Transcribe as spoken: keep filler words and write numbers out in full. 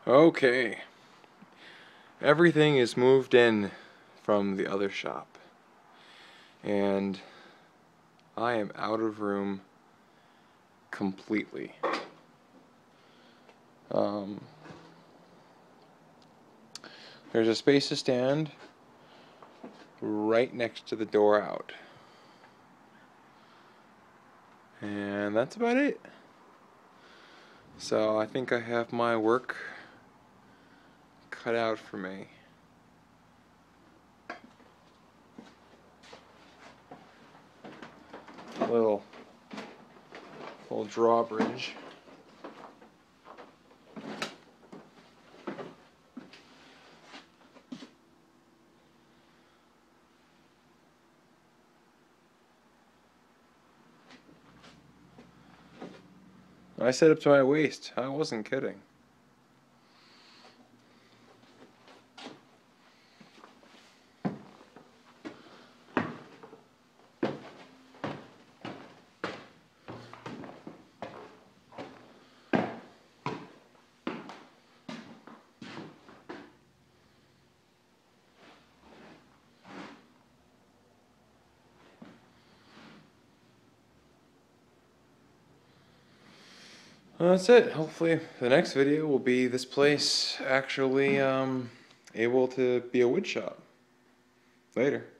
Okay, everything is moved in from the other shop, and I am out of room completely. Um, there's a space to stand right next to the door out, and that's about it. So I think I have my work cut out for me. A little, little drawbridge. I set up to my waist. I wasn't kidding. Well, that's it. Hopefully the next video will be this place actually um, able to be a wood shop. Later.